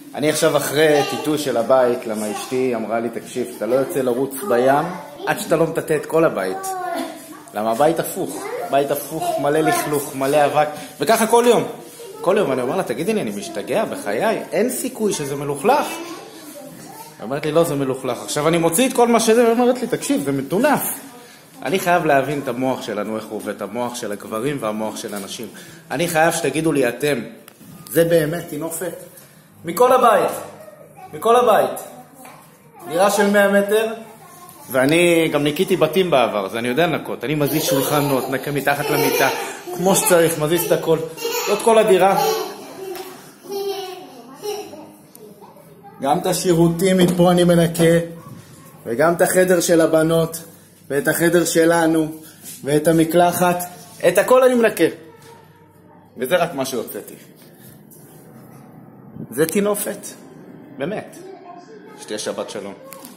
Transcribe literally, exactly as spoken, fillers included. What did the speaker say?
אני עכשיו אחרי טיטוי של הבית, למה אשתי אמרה לי, תקשיב, אתה לא יוצא לרוץ בים עד שאתה לא מטטה את כל הבית. למה הבית הפוך, בית הפוך, מלא לכלוך, מלא אבק, וככה כל יום. כל יום אני אומר לה, תגידי לי, אני משתגע בחיי, אין סיכוי שזה מלוכלך. היא אומרת לי, לא, זה מלוכלך. עכשיו אני מוציא את כל מה שזה, והיא אומרת לי, תקשיב, זה מטונף. אני חייב להבין את המוח שלנו, איך הוא עובד, את המוח של הגברים והמוח של הנשים. אני חייב שתגידו לי, אתם, זה באמת תינופת? מכל הבית, מכל הבית. דירה של מאה מטר, ואני גם ניקיתי בתים בעבר, אז אני יודע לנקות. אני מזיז שולחנות, נקה מתחת למיטה, כמו שצריך, מזיז את הכל. זאת כל הדירה. גם את השירותים מפה אני מנקה, וגם את החדר של הבנות, ואת החדר שלנו, ואת המקלחת. את הכל אני מנקה. וזה רק מה שהוצאתי. זה תינופת. באמת. שתהיה שבת שלום.